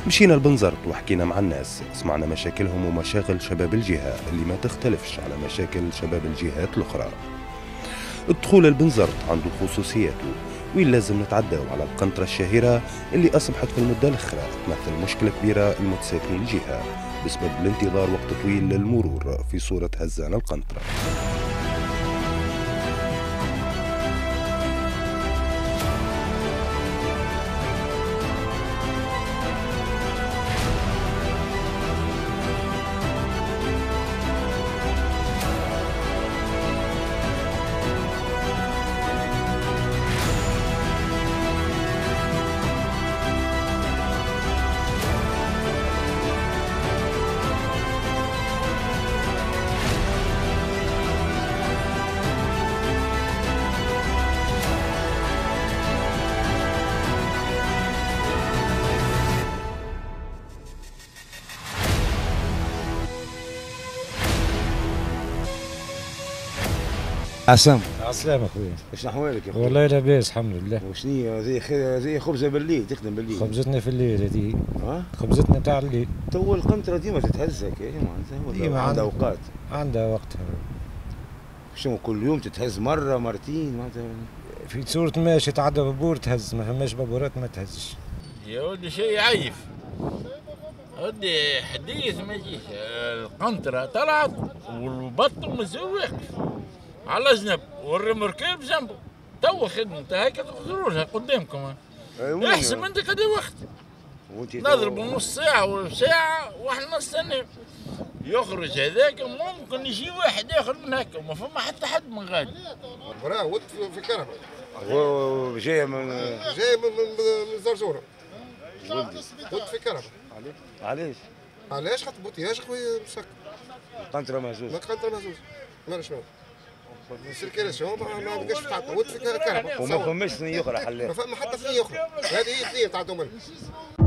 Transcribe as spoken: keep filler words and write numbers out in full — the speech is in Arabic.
مشينا لبنزرت وحكينا مع الناس، سمعنا مشاكلهم ومشاغل شباب الجهة اللي ما تختلفش على مشاكل شباب الجهات الأخرى. الدخول لبنزرت عنده خصوصياته، وين لازم نتعداو على القنطرة الشهيرة اللي أصبحت في المدة الأخيرة تمثل مشكلة كبيرة لمتساكني الجهة بسبب الانتظار وقت طويل للمرور في صورة هزان القنطرة. عسام عسلامة خويا. ايش احوالك يا خويا؟ والله لاباس الحمد لله. وشنيا زي زي خبزه بالليل تخدم بالليل؟ خبزتنا في الليل هذه. ها؟ خبزتنا تاع الليل. تو القنطره ديما تتهز هكا معناتها ديما عندها اوقات. عندها وقتها. شنو كل يوم تتهز مره مرتين معناتها؟ في صورة ماشي تعدى بابور تهز، ما فماش بابورات ما تهزش. يا ولدي شيء عيف. ودي حديث ما يجيش، القنطرة طلعت والبط مزوق على جنب والرمركيب جنبه، تو خدمته هكا تقدروا لها قدامكم. احسن انت قد وقت نضربوا نص ساعة ولا ساعة واحنا نستنى يخرج هذاك، ممكن يجي واحد اخر من هكا وما فما حتى حد من غادي. وراه ود في الكهرباء. هو جاي من جاي من من زرزورة. ود في الكهرباء. علاش؟ علاش خاطر بوتياج خويا مسكر. القنطرة مهزوزة. القنطرة مهزوزة. ما شنو؟ السيركيلاسيون ما بقاش تعطى ود في الكهرباء. وما فماش ثنية أخرى حلال. ما فما حتى ثنية أخرى. هذه هي الثنية تاع دومن.